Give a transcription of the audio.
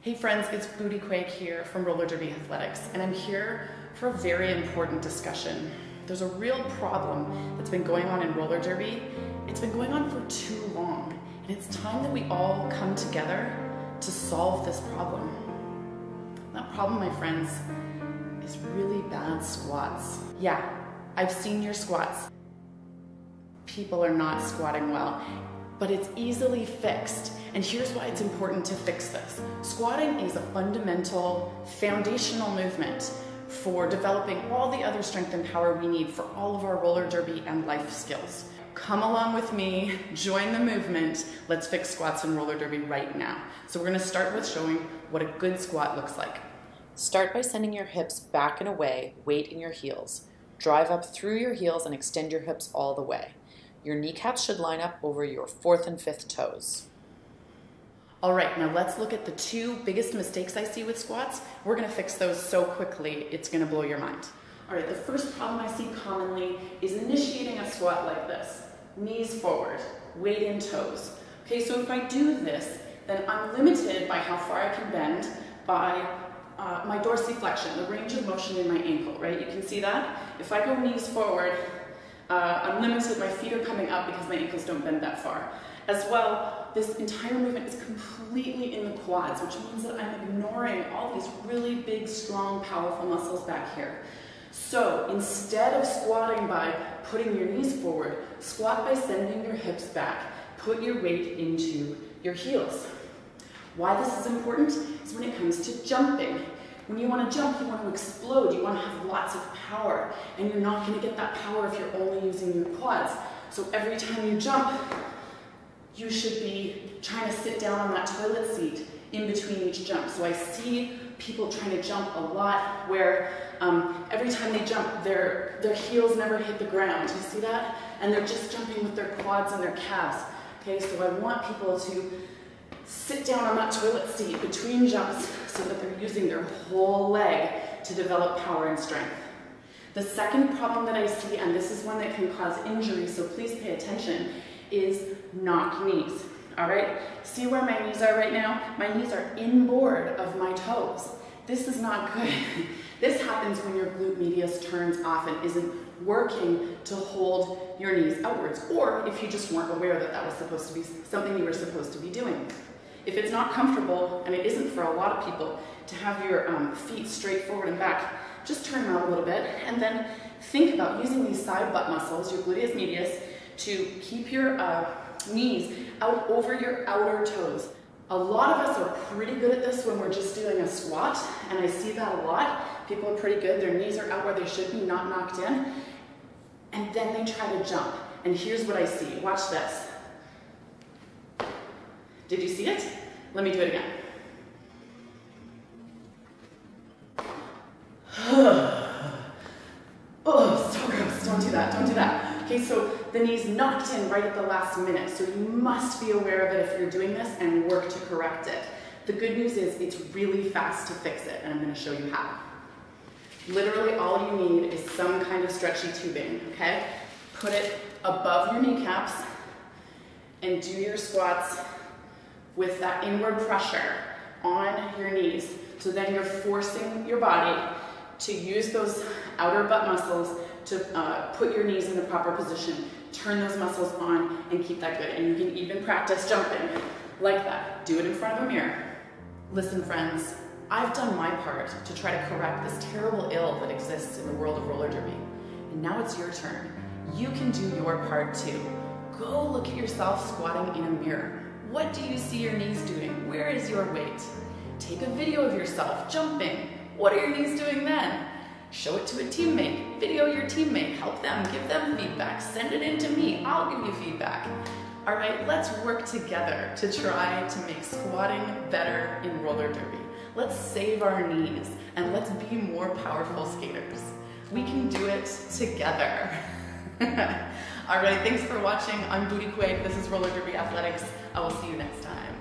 Hey friends, it's Booty Quake here from Roller Derby Athletics, and I'm here for a very important discussion. There's a real problem that's been going on in roller derby. It's been going on for too long, and it's time that we all come together to solve this problem. That problem, my friends, is really bad squats. Yeah, I've seen your squats. People are not squatting well, but it's easily fixed. And here's why it's important to fix this. Squatting is a fundamental, foundational movement for developing all the other strength and power we need for all of our roller derby and life skills. Come along with me, join the movement. Let's fix squats and roller derby right now. So we're gonna start with showing what a good squat looks like. Start by sending your hips back and away, weight in your heels. Drive up through your heels and extend your hips all the way. Your kneecaps should line up over your 4th and 5th toes. All right, now let's look at the two biggest mistakes I see with squats. We're gonna fix those so quickly, it's gonna blow your mind. All right, the first problem I see commonly is initiating a squat like this. Knees forward, weight in toes. Okay, so if I do this, then I'm limited by how far I can bend by my dorsiflexion, the range of motion in my ankle, right? You can see that? If I go knees forward, I'm limited, my feet are coming up because my ankles don't bend that far. As well, this entire movement is completely in the quads, which means that I'm ignoring all these really big, strong, powerful muscles back here. So instead of squatting by putting your knees forward, squat by sending your hips back. Put your weight into your heels. Why this is important is when it comes to jumping. When you want to jump, you want to explode, you want to have lots of power, and you're not going to get that power if you're only using your quads. So every time you jump, you should be trying to sit down on that toilet seat in between each jump. So I see people trying to jump a lot where every time they jump, their heels never hit the ground. You see that? And they're just jumping with their quads and their calves. Okay, so I want people to sit down on that toilet seat between jumps so that they're using their whole leg to develop power and strength. The second problem that I see, and this is one that can cause injury, so please pay attention, is knock knees. All right, see where my knees are right now? My knees are inboard of my toes. This is not good. This happens when your glute medius turns off and isn't working to hold your knees outwards, or if you just weren't aware that that was supposed to be something you were supposed to be doing. If it's not comfortable, and it isn't for a lot of people, to have your feet straight forward and back, just turn them out a little bit, and then think about using these side butt muscles, your gluteus medius, to keep your knees out over your outer toes. A lot of us are pretty good at this when we're just doing a squat, and I see that a lot. People are pretty good, their knees are out where they should be, not knocked in, and then they try to jump. And here's what I see, watch this. Did you see it? Let me do it again. Oh, so gross, don't do that, don't do that. Okay, so the knee's knocked in right at the last minute, so you must be aware of it if you're doing this and work to correct it. The good news is it's really fast to fix it, and I'm gonna show you how. Literally all you need is some kind of stretchy tubing, okay? Put it above your kneecaps and do your squats with that inward pressure on your knees. So then you're forcing your body to use those outer butt muscles to put your knees in the proper position, turn those muscles on, and keep that good. And you can even practice jumping like that. Do it in front of a mirror. Listen, friends, I've done my part to try to correct this terrible ill that exists in the world of roller derby. And now it's your turn. You can do your part too. Go look at yourself squatting in a mirror. What do you see your knees doing? Where is your weight? Take a video of yourself jumping. What are your knees doing then? Show it to a teammate. Video your teammate. Help them. Give them feedback. Send it in to me. I'll give you feedback. All right, let's work together to try to make squatting better in roller derby. Let's save our knees and let's be more powerful skaters. We can do it together. All right, thanks for watching. I'm Booty Quake. This is Roller Derby Athletics. I will see you next time.